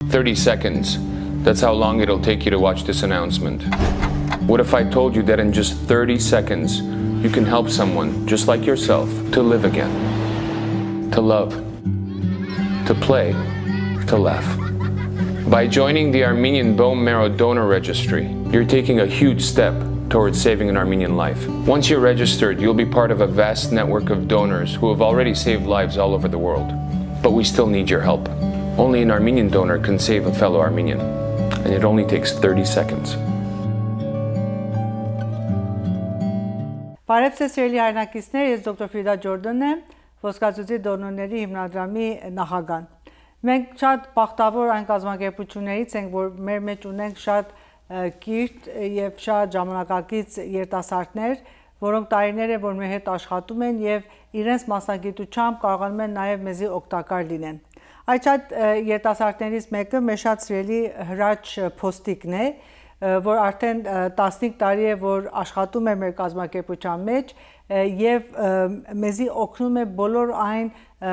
30 seconds. That's how long it'll take you to watch this announcement. What if I told you that in just 30 seconds, you can help someone just like yourself to live again, to love, to play, to laugh? By joining the Armenian Bone Marrow Donor Registry, you're taking a huge step towards saving an Armenian life. Once you're registered, you'll be part of a vast network of donors who have already saved lives all over the world. But we still need your help. Only an Armenian donor can save a fellow Armenian, and it only takes 30 seconds. Բարև ձեզ սիրելի հայրենակիցներ, ես դոկտոր Ֆրիդա Ջորդանն եմ, Ոսկացույցի դոնորների հիմնադրամի նախագահ։ Մենք շատ բախտավոր այն կազմակերպություններից ենք, որ մեր մեջ ունենք շատ կիրթ եւ շատ ժամանակակից երիտասարդներ, որոնք տարիներ է որ մեր հետ աշխատում են եւ իրենց մասնագիտությամբ կարողանում են նաեւ մեզի օգտակար լինեն։ Այդ շատ երիտասարդներից մեկը մեր շատ սիրելի Հրաչ Փոստիկն է, որ արդեն 15 տարի է որ աշխատում է մեր կազմակերպության մեջ եւ մեզի օգնում է բոլոր այն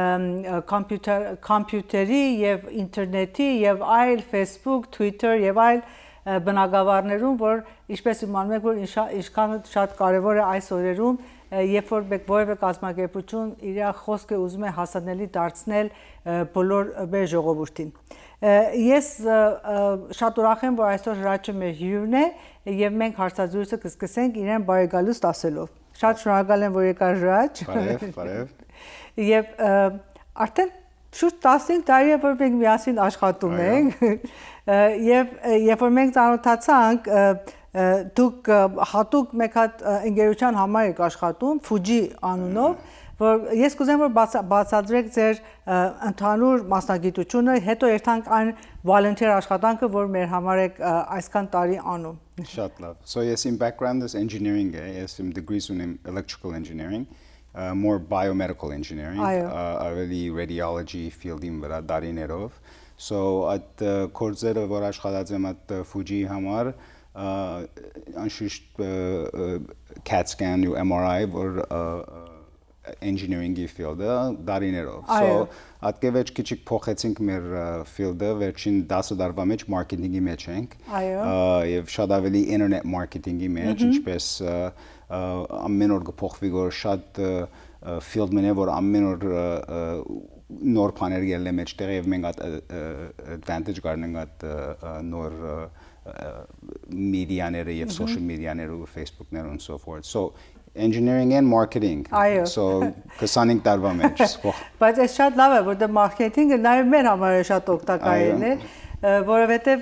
կոմպյուտերի եւ ինտերնետի եւ այլ Facebook, Twitter եւ այլ բնագավառներում, որ ինչպես իմանում եք, որ ինչքան շատ կարևոր է այս օրերում, երբ որ որևէ կազմակերպություն իր խոսքը ուզում է հասանելի դարձնել բոլոր մեր ժողովրդին։ Ես շատ ուրախ եմ, որ այսօր Հրաչը մեր հյուրն է եւ մենք հարցազրույցը կսկսենք իրեն բարեկալուստ ասելով։ Շատ շնորհակալ եմ, որ եկար Հրաչ։ Բարև։ Եվ արդեն շուրջ 15 տարի է, որ մենք միասին աշխատում ենք։ Եվ երբ որ մենք ծանոթացանք, դուք հատուկ մեկ հատ ընկերության համար եք աշխատում, Fuji անունով, որ ես կուզեմ որ բացատրեք ձեր ընդհանուր մասնագիտությունը, հետո երթանք այն volunteer աշխատանքը, որ մեր համար եք այսքան տարի անում։ Շատ լավ։ So yes, in background is engineering, yes, in degrees in electrical engineering, more biomedical engineering, ավելի radiology field-ին վրա դարիներով։ So at կորձերը որ աշխատած եմ at Fuji համար, անշուշտ CAT scan ու MRI որ engineering-ի field-ը դարիներով։ So ատկևեջ քիչիկ փոխեցինք մեր field-ը, վերջին 10 տարվա մեջ marketing-ի մեջ ենք։ Եվ շատ ավելի internet marketing-ի մեջ, ինչպես ամեն օր կփոխվի որ շատ field-ներ որ ամեն օր նոր բաներ ելնեն մեջտեղ եւ մենք այդ advantage կառնենք այդ նոր մեդիաները եւ social media-ները ու Facebook-ները and so forth. So engineering and marketing. So 25 տարվա մեջ։ Բայց այս շատ լավ է, որտեղ marketing-ը նաեւ մեր համար շատ օգտակար է, որովհետեւ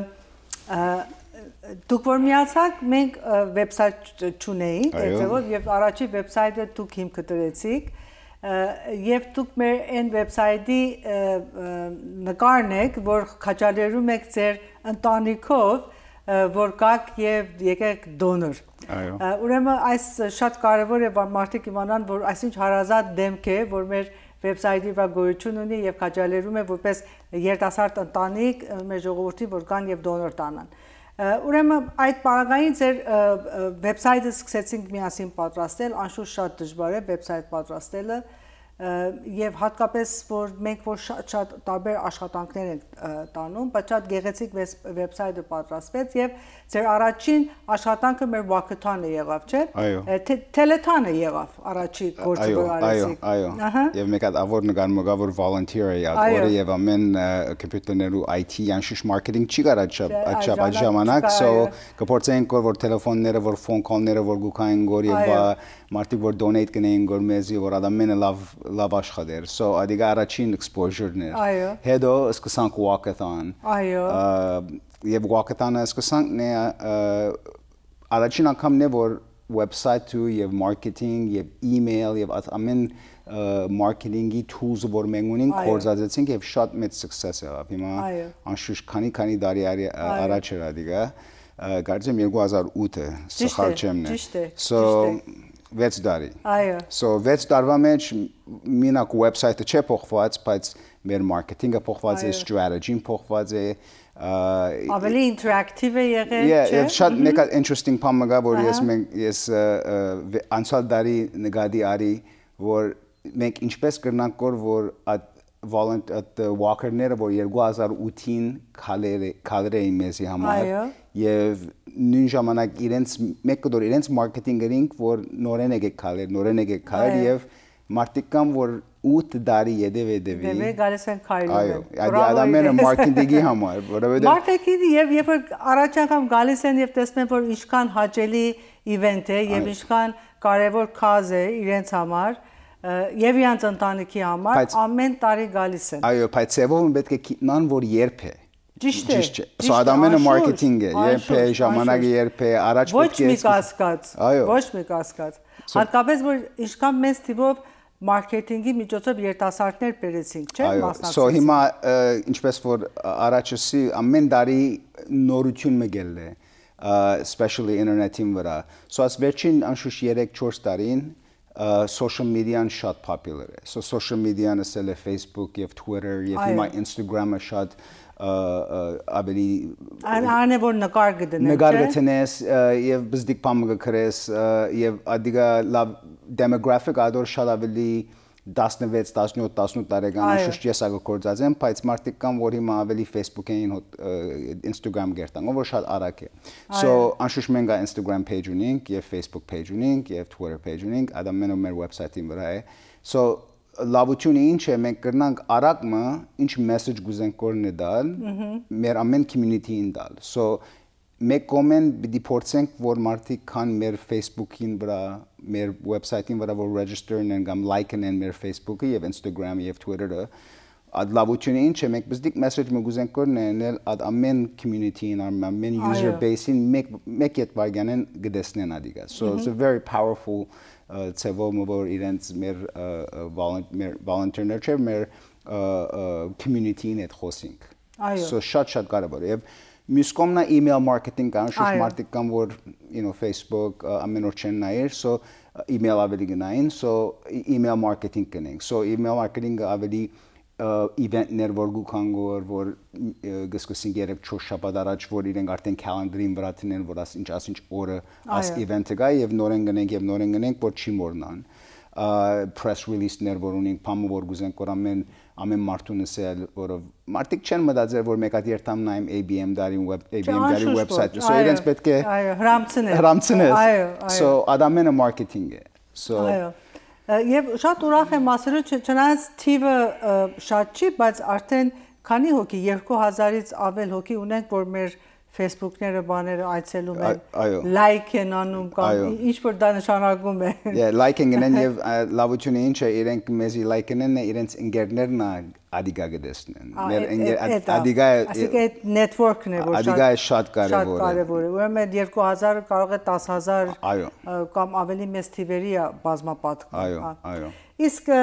դուք որ միացաք, մենք վեբսայթ չունեինք, այդպես եւ առաջի վեբսայթը դուք հիմքը դրեցիք, եւ դուք մեր այն վեբսայթի նկարն եք, որ քաջալերում եք ձեր ընտանիքով, որ գաք եւ եկեք դոնոր։ Ուրեմն այս շատ կարեւոր է, որ մարդիկ իմանան, որ այսինչ հարազատ դեմք է, որ մեր վեբսայթի վրա գոյություն ունի եւ քաջալերում է որպես երիտասարդ ընտանիք մեր ժողովրդին, որ կան եւ դոնոր տանան։ Ուրեմն այդ պարագային ձեր վեբսայթը սկսեցինք միասին պատրաստել, անշուշտ շատ դժվար է վեբսայթ պատրաստելը եւ հատկապես որ մենք որ շատ տարբեր աշխատանքներ ենք տանում, բայց շատ գեղեցիկ վեբսայթը պատրաստվեց եւ ձեր առաջին աշխատանքը մեր walkathon-ը եղավ, չէ՞։ Telethon-ը եղավ առաջի գործը որ արեցիք։ Այո։ Եվ մեկ հատ ավոր նկարում կա որ volunteer-ը յա եւ ամեն կոմպյուտերներու IT անշուշտ marketing չի կարա այդ ժամանակ, so կփորձենք որ տելեֆոնները, որ phone call-ները որ գուքային գոր եւ մարդիկ որ donate կնեին գոր մեզի որ ադամենը լավ աշխատեր, so ադիգա առաջին exposure-ներ։ Հետո սկսանք walkathon։ Եվ walkathon-ը սկսանք նե առաջին անգամն է որ website-ը եւ marketing եւ email եւ ամեն marketing-ի tools-ը որ մենք ունենք կորզածեցինք եւ շատ մեծ success եղավ։ Հիմա անշուշտ քանի տարի առաջ էր ադիգա, կարծեմ 2008-ը սխալ չեմ։ Ճիշտ է։ So 6 տարի։ So 6 տարվա մեջ մինակ website-ը չէ փոխված, բայց մեր marketing-ը փոխված է, strategy-ն փոխված է, ավելի interactive է եղել, չէ՞։ Եվ շատ մեկ interesting բան մգա, որ ես անցյալ տարի նկատի արի, որ մենք ինչպես կրնանք որ walker-ները, որ 2008-ին քալեր էին մեզի համար եւ նույն ժամանակ մեկ կդոր իրենց մարքեթինգերին, որ նորեն եկեք քալեր եւ մարդիկ կան, որ 8 տարի եդեվի գալիս են քայլում։ Այո, մարքեթինգի համար, որովհետեւ մարքեթինգի եւ երբ որ առաջ անգամ գալիս են եւ տեսնում են, որ ինչքան հաճելի իվենտ է եւ ինչքան կարեւոր կազ է իրենց համար եւ իրանց ընտանիքի համար, ամեն տարի գալիս են։ Այո, բայց ծևով պետք է գիտնան, որ երբ է։ Ճիշտ է։ So adamene marketing է, երբ է, ժամանակը երբ է, առաջ պետք է։ Ոչ մի կասկած։ Ոչ մի կասկած։ Հատկապես որ ինչքան մեծ թիվով մարքեթինգի միջոցով երիտասարդներ բերեցինք, չէ՞, մասնակցեցինք։ So հիմա ինչպես որ առաջսի ամեն տարի նորություն մգել է, especially internet-ին վրա։ So as վերջին անշուշտ 3-4 տարին social media-ն շատ popular է։ So social media-ն ասել է Facebook եւ Twitter եւ հիմա Instagram-ը շատ ավելի Անը որ նկար գտնես եւ բզդիկ բամը գրես եւ ադիգա լավ demographic ադոր շատ ավելի 16, 17, 18 տարեկան անշուշտ ես ագործած եմ, բայց մարդիկ կան, որ հիմա ավելի Facebook-ին, Instagram գերտան, որ շատ արագ է։ So անշուշտ մենք Instagram page ունենք եւ Facebook page ունենք եւ Twitter page ունենք, ադամենը մեր website-ին վրա է։ So լավությունը ինչ է, մենք կրնանք արագը ինչ message գուզենք կորնե դալ, մեր ամեն community-ին դալ։ So մեկ կոմեն պիտի փորձենք, որ մարդիկ կան մեր Facebook-ին վրա, մեր website-ին վրա, որ register-ն են կամ like-ն են մեր Facebook-ը եւ Instagram-ը եւ Twitter-ը, ad լավությունը ինչ է, մենք բզդիկ message մը գուզենք կորնել ad ամեն community-ին, ամեն user base-ին մեկ ետ վարգանեն գտեսնեն ադիգա։ So it's a very powerful ծևով որ իրենց մեր volunteer-ներ չէ, մեր community-ին հետ խոսենք։ So շատ կարևոր է։ Մյուս կողմն email marketing կան, շուտ մարդիկ կան, որ Facebook ամեն օր չեն նայեր, so email ավելի գնային, so email marketing կնենք։ So email marketing-ը ավելի event-ներ որ գուքան որ գսկսին 3-4 շաբաթ առաջ որ իրենք արդեն calendar-ին վրա տնեն, որ ինչ օրը աս event-ը գա եւ նորեն գնենք, որ չի մոռնան։ Press release-ներ որ ունենք, փամը որ գուզենք որ ամեն մարդուն ասել, որով մարդիկ չեն մտածել, որ մեկ հատ երթամ նայեմ ABM դարի website, so իրենց պետք է հրամցնել։ So adamene marketing է։ So Եվ շատ ուրախ եմ ասելու, չնայած թիվը շատ չի, բայց արդեն քանի հոգի 2000-ից ավել հոգի ունենք, որ մեր Facebook-ները բաները այցելում են, like են անում կամ ինչ որ դա նշանակում է։ Like-ն են եւ լավությունը ինչ է, իրենք մեզի like-ն են, իրենց ընկերներն ադիգա գտեսնեն։ Ադիգա այդ network-ն է, որ շատ կարևոր է։ Ուրեմն 2000-ը կարող է 10000 կամ ավելի մեծ թիվերի բազմապատկում։ Այո։ Իսկ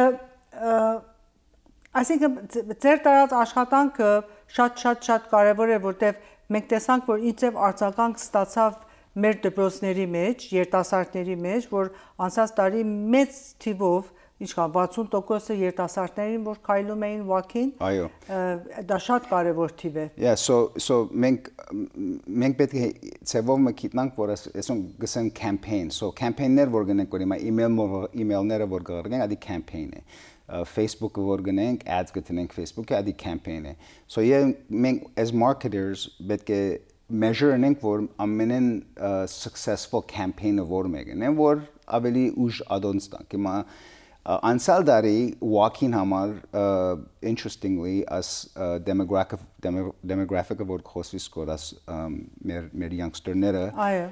այսինքն ձեր տարած աշխատանքը շատ կարևոր է, որտեղ մենք տեսանք, որ ինչ արձագանք ստացավ մեր դպրոցների մեջ, երիտասարդների մեջ, որ անցած տարի մեծ թիվով, ինչքան 60%-ը երիտասարդներին, որ քայլում էին walk-ին, դա շատ կարևոր թիվ է։ Yeah, so մենք պետք է ծևով մգիտնանք, որ այսօր գսեն campaign, so campaign-ներ որ գնենք, որ հիմա email-ները որ գղրգենք, ադի campaign է։ Facebook-ը որ գնենք, ads գտնենք Facebook-ը, ադի campaign է։ So մենք as marketers պետք է measure անենք, որ ամենեն successful campaign-ը որ մեկն է, որ ավելի ուժ ադոնց տանք։ Հիմա անցյալ տարի walk-in համար interestingly as demographic-ը որ խոսվի սկորած մեր youngster-ները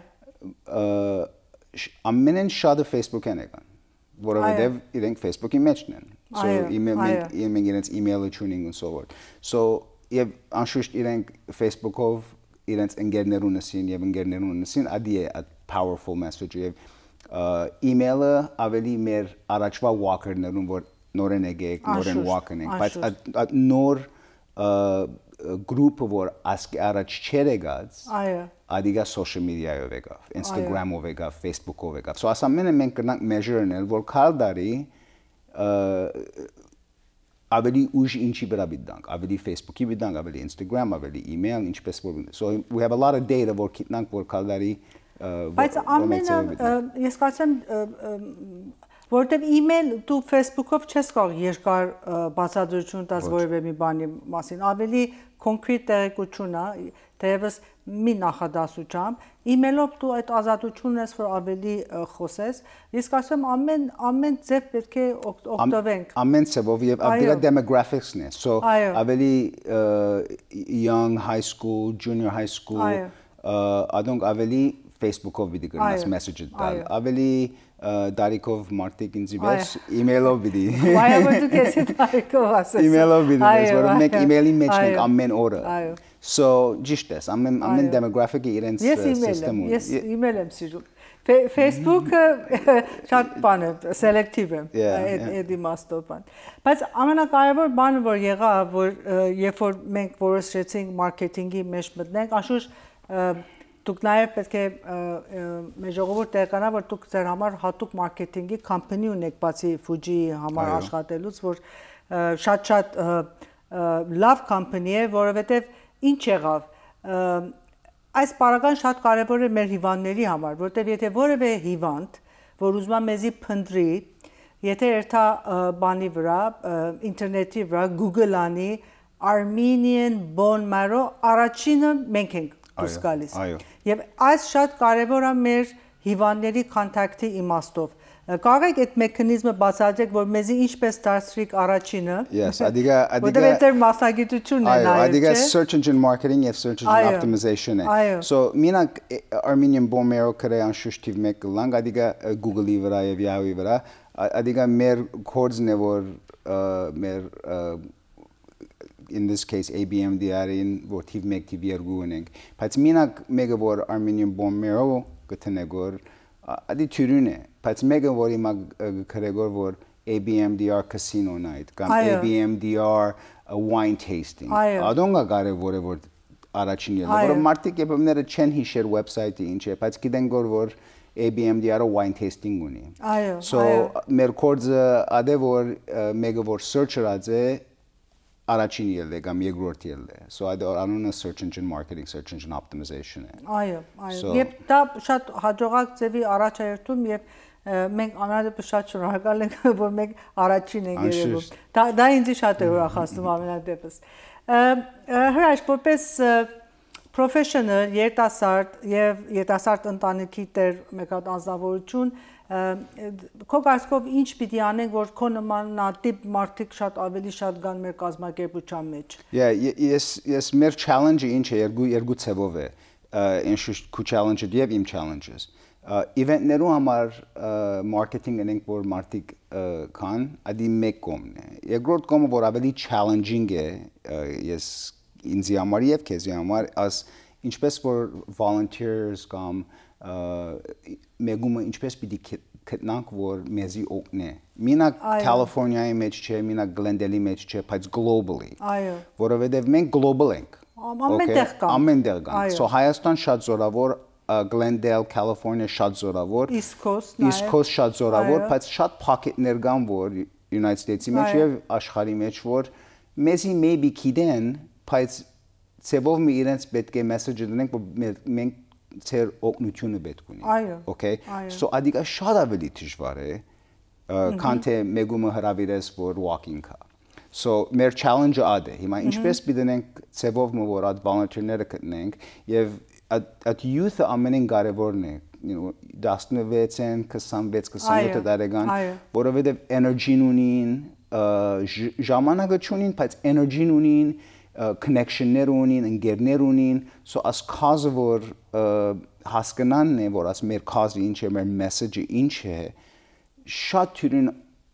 ամենեն շատը Facebook-ն եկան, որովհետև իրենք Facebook-ի մեջն են։ So մենք իրենց email-ը չունենք and so forth. So եւ անշուշտ իրենք Facebook-ով իրենց ընկերներուն ասին ադի է powerful message եւ email-ը ավելի մեր առաջվա walker-ներուն որ նորեն եկեք, նորեն walk-ընենք, բայց նոր group-ը որ առաջ չեր եկած, ադիգա social media-ով եկավ, Instagram-ով եկավ, Facebook-ով եկավ։ So ասամենը մենք կնանք measure անել, որ քալ դարի ավելի ուժ ինչի վրա բիդանք, ավելի Facebook-ի բիդանք, ավելի Instagram, ավելի email, ինչպես որ։ So we have a lot of data որ գիտնանք որ քալ դարի Բայց ամենը ես կարծեմ Որտեւ email դու Facebook-ով չես կարող երկար բացատրություն տաս որևէ մի բանի մասին, ավելի կոնկրետ տեղեկություն է, դերևս մի նախադասությամբ, email-ով դու այդ ազատությունն ես, որ ավելի խոսես, իսկ ասեմ ամեն ձև պետք է օգտվենք։ Ամեն ձևով եւ դրա demographics-ն է, so ավելի young high school, junior high school, adonk ավելի Facebook-ով պիտի գրնաս message-ը տալ, ավելի Darikov Martik in Zibes, email-ով պիտի։ Վայ որ դու քեզ Darikov ասես։ Email-ով պիտի, որ մեկ email-ի մեջ ենք ամեն օրը։ So ճիշտ է, ամեն demographic-ը իրենց system ունի։ Ես email եմ սիրում։ Facebook-ը շատ բան է, selective է, այդ իմաստով բան։ Բայց ամենակարևոր բանը որ եղավ, որ երբ որ մենք որոշեցինք մարքեթինգի մեջ մտնենք, անշուշտ դուք նաև պետք է մեր ժողովուրդ տեղեկանա, որ դուք ձեր համար հատուկ մարքեթինգի կամպանիա ունեք, բացի Fuji-ի համար աշխատելուց, որ շատ լավ կամպանիա է, որովհետև ինչ եղավ, այս պարագան շատ կարևոր է մեր հիվանդների համար, որտեղ եթե որևէ հիվանդ, որ ուզում է մեզի փնտրի, եթե երթա բանի վրա, ինտերնետի վրա, Google անի, Armenian bone marrow, առաջինը մենք ենք դուրս գալիս։ Եվ այս շատ կարևոր է մեր հիվանդների կոնտակտի իմաստով։ Կարող եք այդ մեխանիզմը բացատրեք, որ մեզի ինչպես դարձրիք առաջինը։ Yes, adiga որտեղ այդ մասնագիտությունն է նաև, adiga search engine marketing եւ search engine optimization է։ So մինակ Armenian bone marrow կրե անշուշտիվ մեկ լանգ, adiga Google-ի վրա եւ Yahoo-ի վրա, adiga մեր կոդն է որ մեր in this case ABMDR-ին որ թիվ 1 թիվ 2 ունենք բայց մինակ մեկը որ Armenian bone marrow գտնեգոր ադի թյուրին է բայց մեկը որ հիմա քրեգոր որ ABMDR casino night կամ ABMDR wine tasting ադոնգա կարևոր է որ առաջին ելը որ մարդիկ եբեմները չեն հիշեր website-ը ինչ է բայց գիտեն որ ABMDR-ը wine tasting ունի so մեր կորձը ադե որ մեկը որ searcher-ած է առաջին ելը կամ երկրորդ ելը so անունը search engine marketing search engine optimization է այո եւ դա շատ հաջողակ ձևի առաջերտում եւ մենք ամենադեպս շատ շնորհակալ ենք որ մենք առաջին ենք երևում դա ինձ շատ է ուրախացնում ամենադեպս հրաշ որպես professional երիտասարդ եւ երիտասարդ ընտանիքի տեր մեկ հատ անձնավորություն քո կարծիքով ինչ պիտի անենք որ քո նմանատիպ մարդիկ շատ ավելի շատ գան մեր կազմակերպության մեջ yes մեր challenge-ը ինչ է երկու ցևով է ինշուշտ քո challenge-ը եւ իմ challenges event-ներու համար marketing անենք որ մարդիկ կան ադի մեկ կողմն է երկրորդ կողմը որ ավելի challenging է ես ինձ համար եւ քեզ համար as ինչպես որ volunteers կամ մեգումը ինչպես պիտի գտնանք որ մեզի օգնե մինակ Կալիֆոռնիայի մեջ չէ մինակ Գլենդելի մեջ չէ բայց globally որովհետև մենք global ենք ամենտեղ կան so Հայաստան շատ զորավոր Glendale California շատ զորավոր East Coast շատ զորավոր բայց շատ pocket-ներ կան որ United States-ի մեջ եւ աշխարհի մեջ որ մեզի maybe գիտեն բայց ցեվով մի իրենց պետք է message դնենք որ մենք ծեր օգնությունը պետք ունի okay so ադիկա շատ ավելի դժվար է քան թե մեգումը հրավիրես որ walking կա so մեր challenge-ը ադե հիմա ինչպես պիտենք ցեվով որ այդ volunteer-ները գտնենք եւ at youth-ը ամենին կարևորն է 16-ին 26-27 տարեկան որովհետեւ energy-ն ունին ժամանակը չունին բայց energy-ն ունին connection-ներ ունին, ընկերներ ունին, so as cause որ հասկանան է որ as մեր cause-ը ինչ է, մեր message-ը ինչ է, շատ թյուրին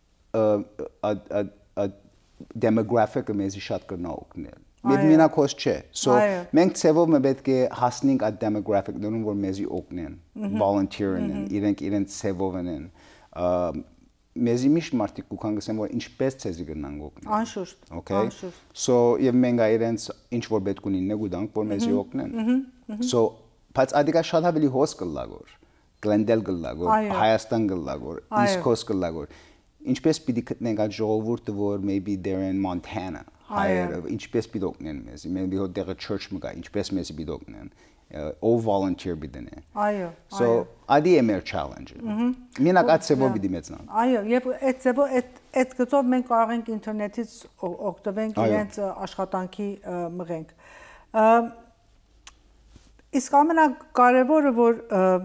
demographic-ը մեզի շատ կնա օգնել։ Մեր մինակոս չէ։ So մենք ցևով պետք է հասնենք այդ demographic-ներուն որ մեզի օգնեն, volunteer-ն, իրենք ցևով են մեզի միշտ մարդիկ կան գսեն որ ինչպես ցեզի գնանք օգնել անշուշտ okay so եւ մենք այրենց ինչ որ պետք ունին նեգուդանք որ մեզի օգնեն so բայց ադիկա շատ ավելի հոս կլագոր Glendale կլագոր Հայաստան կլագոր East Coast կլագոր ինչպես պիտի գտնենք այդ ժողովուրդը որ maybe they're in Montana հայերը ինչպես պիտոկնեն մեզ մենք մի հոտ դեղը church մգա ինչպես մեզ պիտոկնեն all volunteer բիդնե այո so ադի է մեր challenge մենակ այդ ծևով պիտի մեծնան այո եւ այդ ծևով այդ գծով մենք կարող ենք ինտերնետից օգտվենք իրենց աշխատանքի մղենք իսկ ամենակարևորը որ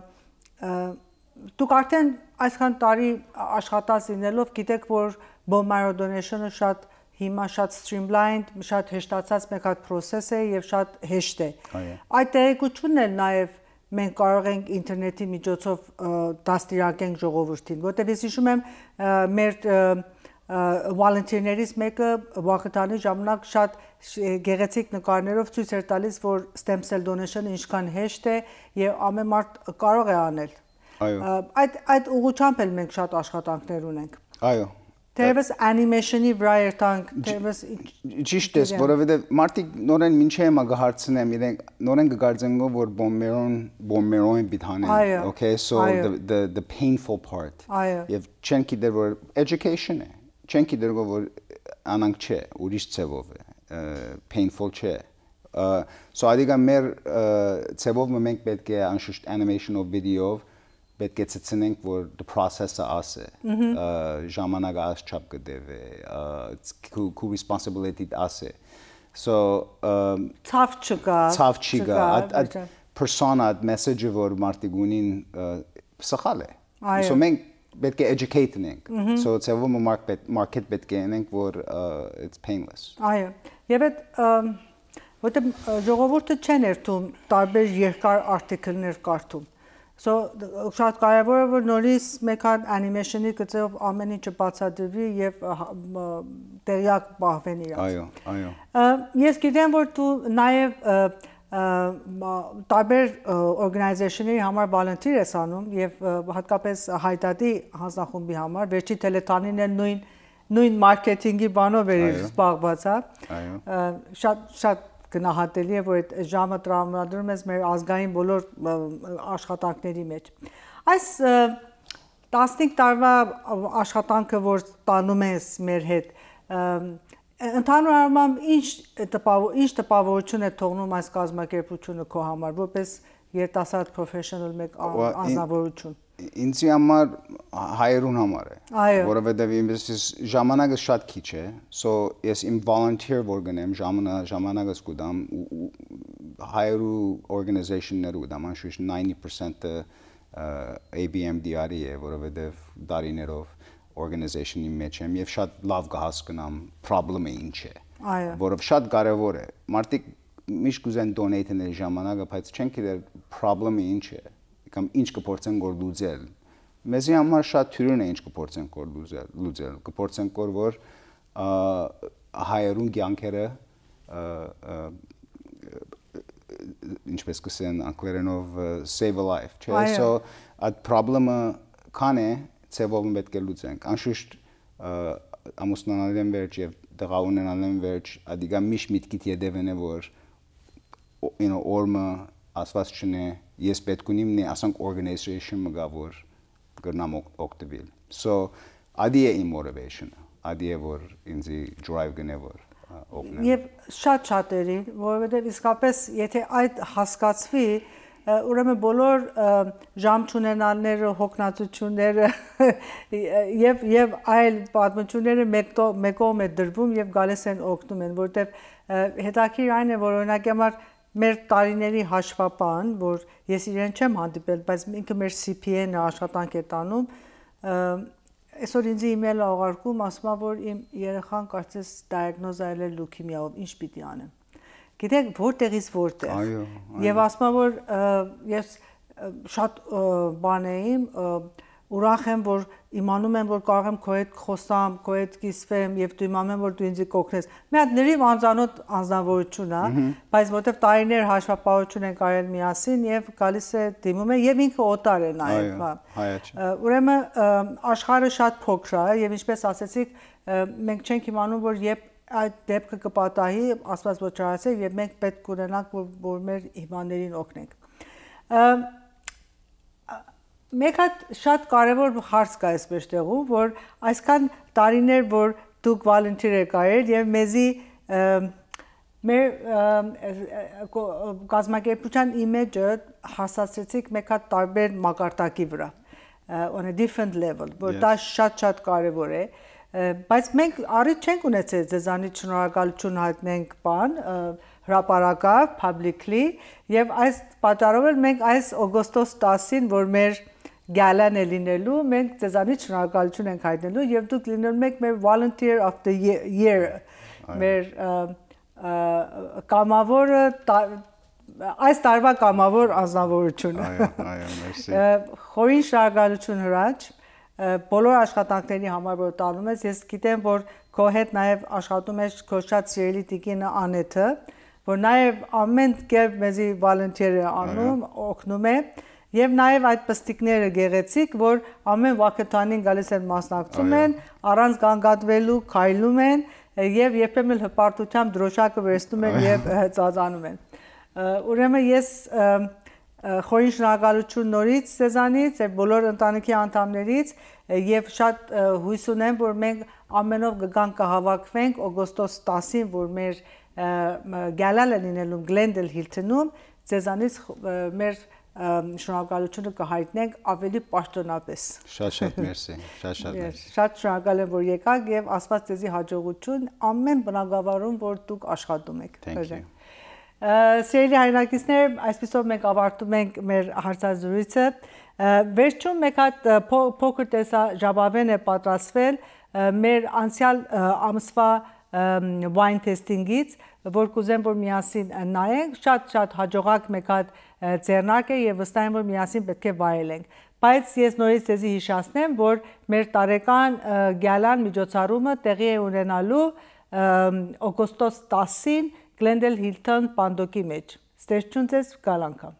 դուք արդեն այսքան տարի աշխատած լինելով գիտեք որ bone marrow donation-ը շատ հիմա շատ streamlined, շատ հեշտացած մեկ հատ process է եւ շատ հեշտ է։ Այդ տեղեկությունն էլ նաեւ մենք կարող ենք ինտերնետի միջոցով դաստիարակենք ժողովրդին, որտեղ ես հիշում եմ մեր volunteer-ներից մեկը վաղտանի ժամանակ շատ գեղեցիկ նկարներով ցույց էր տալիս, որ stem cell donation-ը ինչքան հեշտ է եւ ամեն մարդ կարող է անել։ Այո։ Այդ ուղղությամբ էլ մենք շատ աշխատանքներ ունենք։ Այո։ Թերևս animation-ի վրա երթանք, թերևս ճիշտ է, որովհետև մարդիկ նորեն ինչի եմ գահարցնեմ, իրենք նորեն կգարձենգով որ bone marrow-ին բիթանեն, okay, so the painful part։ Եվ չեն գիտեր որ education է, չեն գիտեր որ անանք չէ, ուրիշ ծևով է, painful չէ։ So ադիգա մեր ծևով մենք պետք է անշուշտ animation-ով վիդեոով պետք է ցցնենք որ the process-ը ասե ժամանակը աս չափ կդեվե քու responsibility-ը ասե so ցավ չկա այդ persona այդ message-ը որ մարդիկունին սխալ է so մենք պետք է educate-նենք so ցեվում market պետք է անենք որ it's painless այո եւ այդ որտեղ ժողովուրդը չեն երթում տարբեր երկար article-ներ կարդում So շատ կարևոր է որ նորից մեկ հատ animation-ի գծով ամեն ինչը բացատրվի եւ տեղյակ պահվեն իրաց։ Այո։ Ես գիտեմ որ դու նաեւ տարբեր organization-ների համար volunteer ես անում եւ հատկապես Հայդատի հանձնախումբի համար վերջի տելետանին էլ նույն մարքեթինգի բանով էր զբաղված, հա։ Այո։ Շատ գնահատելի է որ այդ ժամը տրամադրում ես մեր ազգային բոլոր աշխատանքների մեջ։ Այս 15 տարվա աշխատանքը որ տանում ես մեր հետ ընդհանուր առմամբ ինչ տպավորություն է թողնում այս կազմակերպությունը քո համար որպես երիտասարդ professional մեկ անձնավորություն։ Ինձ համար հայերուն համար է որովհետև ինձ ժամանակը շատ քիչ է so ես իմ volunteer որ գնեմ ժամանակը սկուդամ հայերու organization-ներ ուդամ անշուշտ 90%-ը ABMDR-ի է որովհետև դարիներով organization-ի մեջ եմ եւ շատ լավ կհասկանամ problem-ը ինչ է որով շատ կարեւոր է մարդիկ միշտ կուզեն donate-ներ ժամանակը բայց չեն գիտեր problem-ը ինչ է կամ ինչ կփորձեն որ լուծել մեզի համար շատ թյուրին է ինչ կփորձեն որ լուծել կփորձեն որ հայերուն կյանքերը ինչպես կսեն անգլերենով save a life չէ so այդ problem-ը քան է ծևով պետք է լուծենք անշուշտ ամուսնանալեն վերջ եւ տղա ունենալեն վերջ ադիգա միշտ միտքիդ յետևն է որ օրմը ասված չնե ես պետք ունիմ նե ասանք organization մգա որ կրնամ օգտվել so ադի է իմ motivation ադի է որ ինձի drive գնե որ օգնեմ եւ շատ շատերին որովհետեւ իսկապես եթե այդ հասկացվի ուրեմն բոլոր ժամ չունենալները հոգնածությունները եւ այլ պատմությունները մեկով է դրվում եւ գալիս են օգնում են որովհետեւ հետաքրիր այն է որ օրինակ համար մեր տարիների հաշվապան, որ ես իրեն չեմ հանդիպել, բայց ինքը մեր CPN-ը աշխատանք է տանում, այսօր ինձ email ուղարկում, ասում որ իմ երեխան կարծես diagnose արել է լյուքեմիայով, ինչ պիտի անեմ։ Գիտեք, որտեղից որտեղ։ Այո։ Եվ ասում որ ես շատ բան եմ ուրախ եմ որ իմանում եմ որ կարող եմ քո հետ խոսամ, քո հետ կիսվեմ եւ դու իմանում եմ որ դու ինձ կօգնես։ Մի հատ լրիվ անծանոթ անձնավորություն է, բայց որտեվ տարիներ հաշվապահություն են կարել միասին եւ գալիս է դիմում է եւ ինքը օտար է նաեւ, հա։ Ուրեմն աշխարհը շատ փոքր է եւ ինչպես ասեցիք, մենք չենք իմանում որ երբ այդ դեպքը կպատահի, ասված ոչարացե եւ մենք պետք ունենանք որ մեր հիվանդներին օգնենք։ Մեկ հատ շատ կարևոր հարց կա այսպես տեղում, որ այսքան տարիներ որ դուք volunteer եք արել եւ մեզի մեր կազմակերպության image-ը հասցրեցիք մեկ հատ տարբեր մակարդակի վրա on a different level, որ դա շատ կարևոր է, բայց մենք առիթ չենք ունեցել ձեզանից շնորհակալություն հայտնենք հրապարակավ, publicly, եւ այս պատճառով էլ մենք այս օգոստոս 10-ին, որ մեր գալան է լինելու, մենք ձեզանից շնորհակալություն ենք հայտնելու եւ դուք լինելու եք մեր volunteer of the year, մեր կամավորը այս տարվա կամավոր անձնավորությունը։ Այո, մերսի։ Խորին շնորհակալություն Հրաչ, բոլոր աշխատանքների համար որ տանում ես, ես գիտեմ որ քո հետ նաև աշխատում ես քո շատ սիրելի տիկինը Անեթը, որ նաև ամեն կերպ մեզի volunteer է անում, օգնում է, եւ նաև այդ պստիկները գեղեցիկ, որ ամեն վակտանին գալիս են մասնակցում են, առանց գանգատվելու քայլում են եւ երբեմն հպարտությամբ դրոշակը վերցնում են եւ ծածանում են։ Ուրեմն ես խորին շնորհակալություն նորից ձեզանից եւ բոլոր ընտանիքի անդամներից եւ շատ հույս ունեմ, որ մենք ամենով կգանք կհավաքվենք օգոստոս 10-ին, որ մեր գալալը լինելու Glendale Hilton-ում ձեզանից մեր շնորհակալությունը կհայտնենք ավելի պաշտոնապես։ Շատ մերսի, շատ մերսի։ Շատ շնորհակալ եմ, որ եկաք եւ Աստված ձեզի հաջողություն ամեն բնակավարում, որ դուք աշխատում եք։ Thank you. Սիրելի հայրենակիցներ, այսպեսով մենք ավարտում ենք մեր հարցազրույցը։ Վերջում մեկ հատ փոքր տեսաժապավեն է պատրաստվել մեր անցյալ ամսվա wine tasting-ից, որ կուզեմ որ միասին նայենք, շատ հաջողակ մեկ հատ ձեռնարկ է եւ վստահ եմ որ միասին պետք է վայելենք։ Բայց ես նորից ձեզի հիշեցնեմ, որ մեր տարեկան գալան միջոցառումը տեղի է ունենալու օգոստոս 10-ին Glendale Hilton Պանդոկի մեջ։ Ստեղծուն ձեզ գալ անգամ։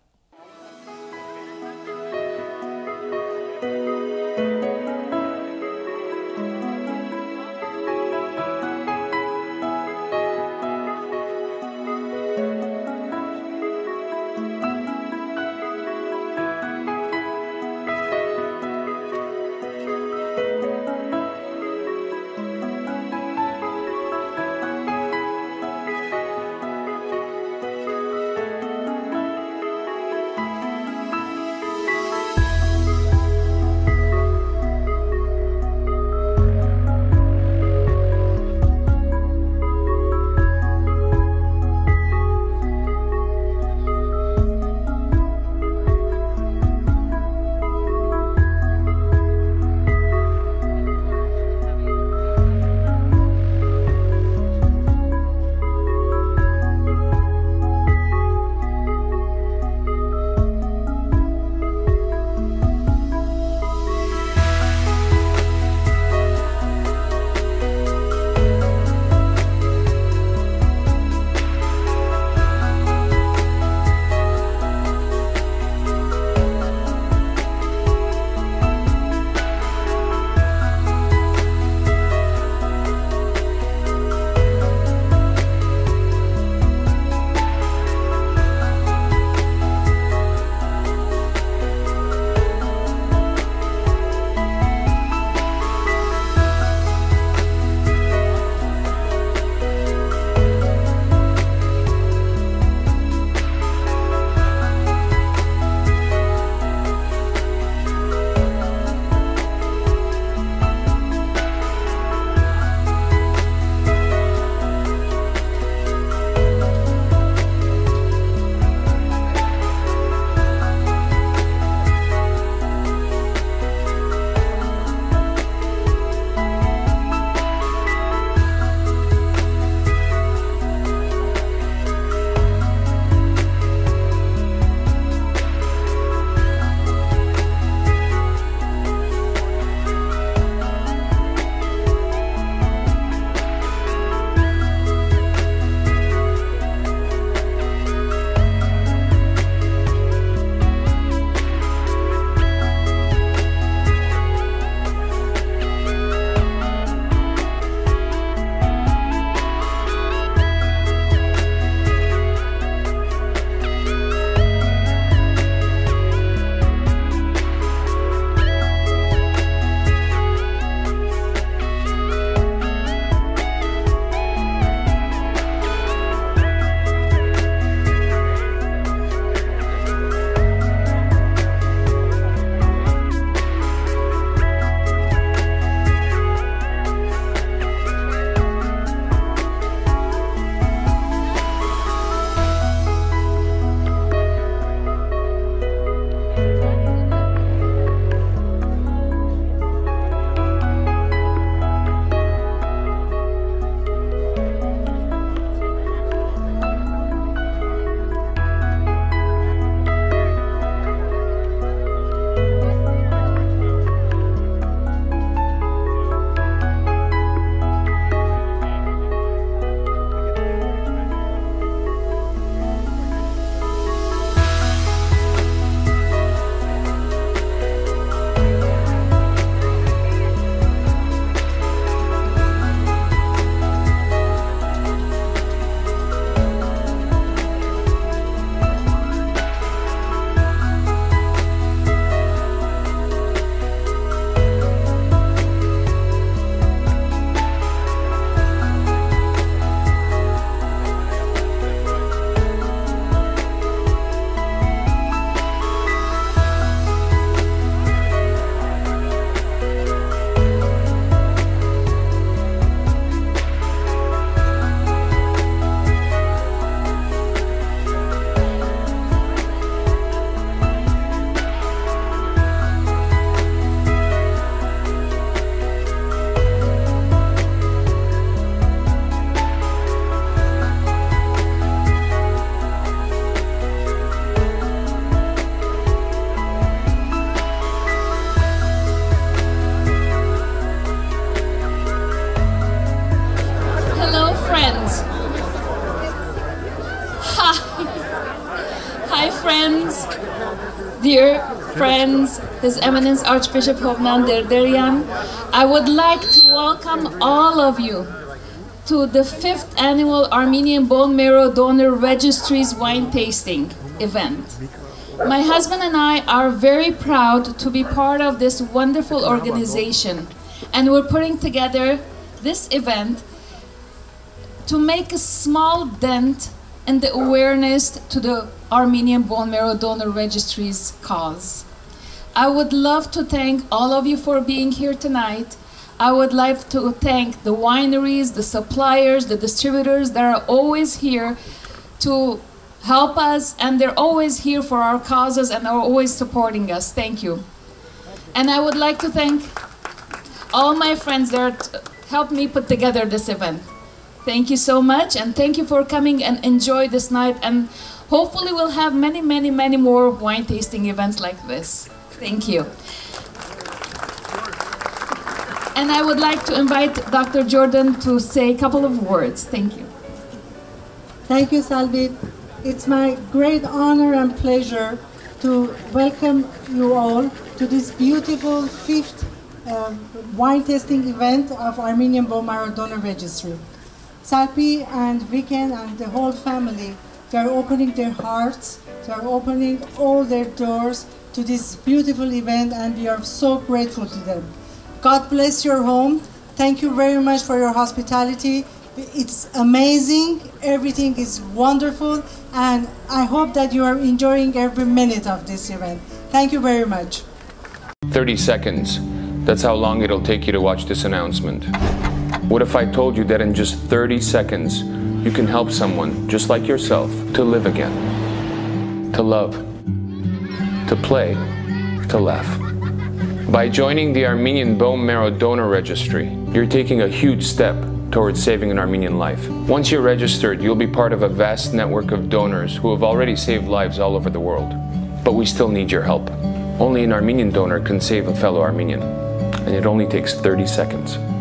friends, His Eminence Archbishop Hovnand Derderian, I would like to welcome all of you to the 5th annual Armenian Bone Marrow Donor Registry's wine tasting event. My husband and I are very proud to be part of this wonderful organization, and we're putting together this event to make a small dent in the awareness to the Armenian Bone Marrow Donor Registry's cause. I would love to thank all of you for being here tonight. I would like to thank the wineries, the suppliers, the distributors that are always here to help us, and they're always here for our causes and are always supporting us. Thank you. And I would like to thank all my friends that helped me put together this event. Thank you so much, and thank you for coming and enjoy this night, and hopefully we'll have many, many, many more wine tasting events like this. Thank you. And I would like to invite Dr. Jordan to say a couple of words. Thank you. Thank you, Salvi. It's my great honor and pleasure to welcome you all to this beautiful 5th wine tasting event of Armenian Bone Marrow Donor Registry. Salpi and Viken and the whole family, they are opening their hearts, they are opening all their doors to this beautiful event, and we are so grateful to them. God bless your home. Thank you very much for your hospitality. It's amazing. Everything is wonderful, and I hope that you are enjoying every minute of this event. Thank you very much. 30 seconds. That's how long it'll take you to watch this announcement. What if I told you that in just 30 seconds, you can help someone just like yourself to live again, to love, to play, to laugh? By joining the Armenian Bone Marrow Donor Registry, you're taking a huge step towards saving an Armenian life. Once you're registered, you'll be part of a vast network of donors who have already saved lives all over the world. But we still need your help. Only an Armenian donor can save a fellow Armenian, and it only takes 30 seconds.